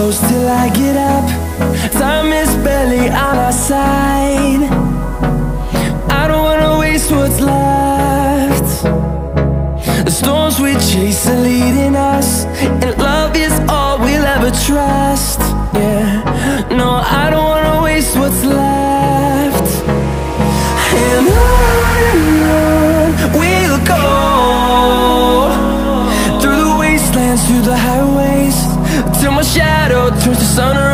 close till I get up. Time is barely on our side. I don't wanna waste what's left. The storms we chase are leading us, and love is all we'll ever trust. Yeah, no, I don't wanna waste what's left. And on we'll go, through the wastelands, through the highways, till my shadow turns to sun